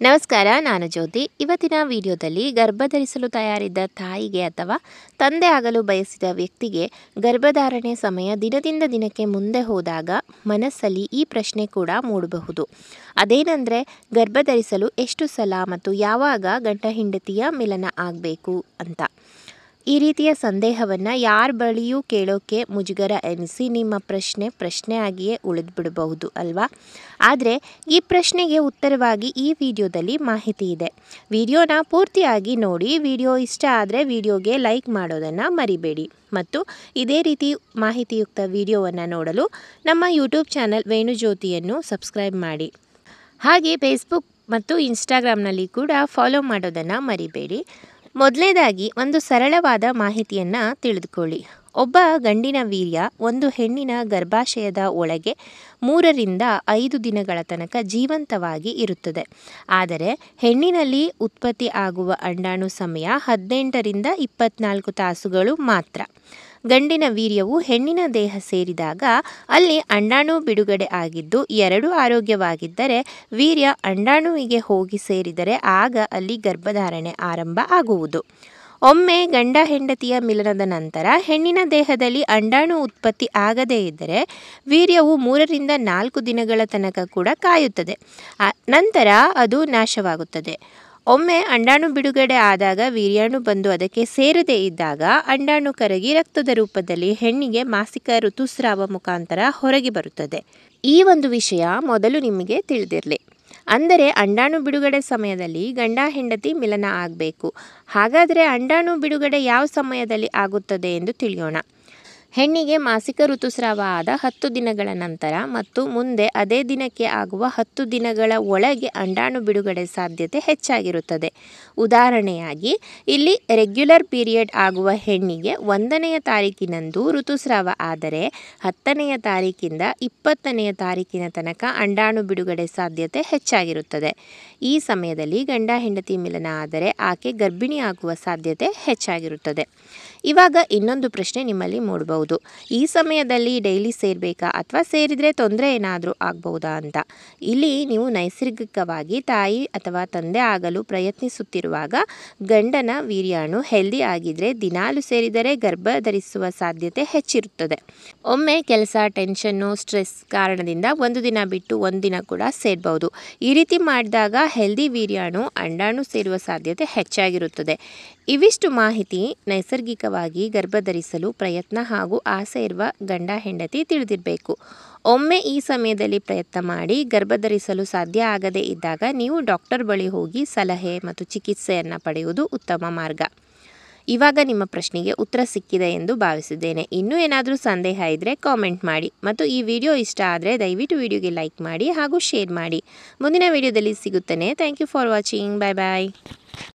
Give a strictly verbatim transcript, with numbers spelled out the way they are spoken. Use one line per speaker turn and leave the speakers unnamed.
ನಮಸ್ಕಾರ, ನಾನು ಜ್ಯೋತಿ. ಇವತ್ತಿನ ವಿಡಿಯೋದಲ್ಲಿ ಗರ್ಭಧರಿಸಲು ತಯಾರಿದ್ದ ತಾಯಿಗೆ ಅಥವಾ ತಂದೆ ಆಗಲು ಬಯಸಿದ ವ್ಯಕ್ತಿಗೆ ಗರ್ಭಧಾರಣೆ ಸಮಯ ದಿನದಿಂದ ದಿನಕ್ಕೆ ಮುಂದೆ ಹೋದಾಗ ಮನಸ್ಸಲ್ಲಿ ಈ ಪ್ರಶ್ನೆ ಕೂಡ ಮೂಡಬಹುದು. ಅದೇನೆಂದರೆ, ಗರ್ಭಧರಿಸಲು ಎಷ್ಟು ಸಲ ಮತ್ತು ಯಾವಾಗ ಗಂಡ ಹೆಂಡತಿಯ ಮಿಲನ ಆಗಬೇಕು ಅಂತ. ಈ ರೀತಿಯ ಸಂದೇಹವನ್ನು ಯಾರ ಬಳಿಯೂ ಕೇಳೋಕ್ಕೆ ಮುಜುಗರ ಎನಿಸಿ ನಿಮ್ಮ ಪ್ರಶ್ನೆ ಪ್ರಶ್ನೆಯಾಗಿಯೇ ಉಳಿದುಬಿಡಬಹುದು ಅಲ್ವಾ? ಆದರೆ ಈ ಪ್ರಶ್ನೆಗೆ ಉತ್ತರವಾಗಿ ಈ ವಿಡಿಯೋದಲ್ಲಿ ಮಾಹಿತಿ ಇದೆ. ವಿಡಿಯೋನ ಪೂರ್ತಿಯಾಗಿ ನೋಡಿ. ವಿಡಿಯೋ ಇಷ್ಟ ಆದರೆ ವಿಡಿಯೋಗೆ ಲೈಕ್ ಮಾಡೋದನ್ನು ಮರಿಬೇಡಿ. ಮತ್ತು ಇದೇ ರೀತಿ ಮಾಹಿತಿಯುಕ್ತ ವಿಡಿಯೋವನ್ನು ನೋಡಲು ನಮ್ಮ ಯೂಟ್ಯೂಬ್ ಚಾನಲ್ ವೇಣುಜ್ಯೋತಿಯನ್ನು ಸಬ್ಸ್ಕ್ರೈಬ್ ಮಾಡಿ. ಹಾಗೆ ಫೇಸ್ಬುಕ್ ಮತ್ತು ಇನ್ಸ್ಟಾಗ್ರಾಮ್ನಲ್ಲಿ ಕೂಡ ಫಾಲೋ ಮಾಡೋದನ್ನು ಮರಿಬೇಡಿ. ಮೊದಲನೇದಾಗಿ ಒಂದು ಸರಳವಾದ ಮಾಹಿತಿಯನ್ನು ತಿಳಿದುಕೊಳ್ಳಿ. ಒಬ್ಬ ಗಂಡಿನ ವೀರ್ಯ ಒಂದು ಹೆಣ್ಣಿನ ಗರ್ಭಾಶಯದ ಒಳಗೆ ಮೂರರಿಂದ ಐದು ದಿನಗಳ ತನಕ ಜೀವಂತವಾಗಿ ಇರುತ್ತದೆ. ಆದರೆ ಹೆಣ್ಣಿನಲ್ಲಿ ಉತ್ಪತ್ತಿ ಆಗುವ ಅಂಡಾಣು ಸಮಯ ಹದಿನೆಂಟರಿಂದ ಇಪ್ಪತ್ನಾಲ್ಕು ತಾಸುಗಳು ಮಾತ್ರ. ಗಂಡಿನ ವೀರ್ಯವು ಹೆಣ್ಣಿನ ದೇಹ ಸೇರಿದಾಗ ಅಲ್ಲಿ ಅಂಡಾಣು ಬಿಡುಗಡೆ ಆಗಿದ್ದು ಎರಡೂ ಆರೋಗ್ಯವಾಗಿದ್ದರೆ ವೀರ್ಯ ಅಂಡಾಣುವಿಗೆ ಹೋಗಿ ಸೇರಿದರೆ ಆಗ ಅಲ್ಲಿ ಗರ್ಭಧಾರಣೆ ಆರಂಭ ಆಗುವುದು. ಒಮ್ಮೆ ಗಂಡ ಹೆಂಡತಿಯ ಮಿಲನದ ನಂತರ ಹೆಣ್ಣಿನ ದೇಹದಲ್ಲಿ ಅಂಡಾಣು ಉತ್ಪತ್ತಿ ಆಗದೇ ಇದ್ದರೆ ವೀರ್ಯವು ಮೂರರಿಂದ ನಾಲ್ಕು ದಿನಗಳ ತನಕ ಕೂಡ ಕಾಯುತ್ತದೆ. ನಂತರ ಅದು ನಾಶವಾಗುತ್ತದೆ. ಒಮ್ಮೆ ಅಂಡಾಣು ಬಿಡುಗಡೆ ಆದಾಗ ವೀರ್ಯಾಣು ಬಂದು ಅದಕ್ಕೆ ಸೇರದೇ ಇದ್ದಾಗ ಅಂಡಾಣು ಕರಗಿ ರಕ್ತದ ರೂಪದಲ್ಲಿ ಹೆಣ್ಣಿಗೆ ಮಾಸಿಕ ಋತುಸ್ರಾವ ಮುಖಾಂತರ ಹೊರಗೆ ಬರುತ್ತದೆ. ಈ ಒಂದು ವಿಷಯ ಮೊದಲು ನಿಮಗೆ ತಿಳಿದಿರಲಿ. ಅಂದರೆ ಅಂಡಾಣು ಬಿಡುಗಡೆ ಸಮಯದಲ್ಲಿ ಗಂಡ ಹೆಂಡತಿ ಮಿಲನ ಆಗಬೇಕು. ಹಾಗಾದರೆ ಅಂಡಾಣು ಬಿಡುಗಡೆ ಯಾವ ಸಮಯದಲ್ಲಿ ಆಗುತ್ತದೆ ಎಂದು ತಿಳಿಯೋಣ. ಹೆಣ್ಣಿಗೆ ಮಾಸಿಕ ಋತುಸ್ರಾವ ಆದ ಹತ್ತು ದಿನಗಳ ನಂತರ ಮತ್ತು ಮುಂದೆ ಅದೇ ದಿನಕ್ಕೆ ಆಗುವ ಹತ್ತು ದಿನಗಳ ಒಳಗೆ ಅಂಡಾಣು ಬಿಡುಗಡೆ ಸಾಧ್ಯತೆ ಹೆಚ್ಚಾಗಿರುತ್ತದೆ. ಉದಾಹರಣೆಯಾಗಿ ಇಲ್ಲಿ ರೆಗ್ಯುಲರ್ ಪೀರಿಯಡ್ ಆಗುವ ಹೆಣ್ಣಿಗೆ ಒಂದನೆಯ ತಾರೀಕಿನಂದು ಋತುಸ್ರಾವ ಆದರೆ ಹತ್ತನೆಯ ತಾರೀಕಿಂದ ಇಪ್ಪತ್ತನೆಯ ತಾರೀಕಿನ ತನಕ ಅಂಡಾಣು ಬಿಡುಗಡೆ ಸಾಧ್ಯತೆ ಹೆಚ್ಚಾಗಿರುತ್ತದೆ. ಈ ಸಮಯದಲ್ಲಿ ಗಂಡ ಹೆಂಡತಿ ಮಿಲನ ಆದರೆ ಆಕೆ ಗರ್ಭಿಣಿ ಆಗುವ ಸಾಧ್ಯತೆ ಹೆಚ್ಚಾಗಿರುತ್ತದೆ. ಇವಾಗ ಇನ್ನೊಂದು ಪ್ರಶ್ನೆ ನಿಮ್ಮಲ್ಲಿ ಮೂಡಬಹುದು. ಈ ಸಮಯದಲ್ಲಿ ಡೈಲಿ ಸೇರಬೇಕಾ ಅಥವಾ ಸೇರಿದರೆ ತೊಂದರೆ ಏನಾದರೂ ಆಗ್ಬಹುದಾ ಅಂತ. ಇಲ್ಲಿ ನೀವು ನೈಸರ್ಗಿಕವಾಗಿ ತಾಯಿ ಅಥವಾ ತಂದೆ ಆಗಲು ಪ್ರಯತ್ನಿಸುತ್ತಿರುವಾಗ ಗಂಡನ ವೀರ್ಯಾಣು ಹೆಲ್ದಿ ಆಗಿದ್ದರೆ ದಿನಾಲು ಸೇರಿದರೆ ಗರ್ಭ ಧರಿಸುವ ಸಾಧ್ಯತೆ ಹೆಚ್ಚಿರುತ್ತದೆ. ಒಮ್ಮೆ ಕೆಲಸ, ಟೆನ್ಷನ್ನು, ಸ್ಟ್ರೆಸ್ ಕಾರಣದಿಂದ ಒಂದು ದಿನ ಬಿಟ್ಟು ಒಂದು ದಿನ ಕೂಡ ಸೇರಬಹುದು. ಈ ರೀತಿ ಮಾಡಿದಾಗ ಹೆಲ್ದಿ ವೀರ್ಯಾಣು ಅಂಡಾಣು ಸೇರುವ ಸಾಧ್ಯತೆ ಹೆಚ್ಚಾಗಿರುತ್ತದೆ. ಇವಿಷ್ಟು ಮಾಹಿತಿ ನೈಸರ್ಗಿಕವಾಗಿ ಗರ್ಭಧರಿಸಲು ಪ್ರಯತ್ನ ಹಾಗೂ ಆಸೆ ಇರುವ ಗಂಡ ಹೆಂಡತಿ ತಿಳಿದಿರಬೇಕು. ಒಮ್ಮೆ ಈ ಸಮಯದಲ್ಲಿ ಪ್ರಯತ್ನ ಮಾಡಿ ಗರ್ಭಧರಿಸಲು ಸಾಧ್ಯ ಆಗದೇ ಇದ್ದಾಗ ನೀವು ಡಾಕ್ಟರ್ ಬಳಿ ಹೋಗಿ ಸಲಹೆ ಮತ್ತು ಚಿಕಿತ್ಸೆಯನ್ನು ಪಡೆಯುವುದು ಉತ್ತಮ ಮಾರ್ಗ. ಇವಾಗ ನಿಮ್ಮ ಪ್ರಶ್ನೆಗೆ ಉತ್ತರ ಸಿಕ್ಕಿದೆ ಎಂದು ಭಾವಿಸಿದ್ದೇನೆ. ಇನ್ನೂ ಏನಾದರೂ ಸಂದೇಹ ಇದ್ದರೆ ಕಾಮೆಂಟ್ ಮಾಡಿ ಮತ್ತು ಈ ವಿಡಿಯೋ ಇಷ್ಟ ಆದರೆ ದಯವಿಟ್ಟು ವಿಡಿಯೋಗೆ ಲೈಕ್ ಮಾಡಿ ಹಾಗೂ ಶೇರ್ ಮಾಡಿ. ಮುಂದಿನ ವಿಡಿಯೋದಲ್ಲಿ ಸಿಗುತ್ತೇನೆ. Thank you for watching. Bye bye.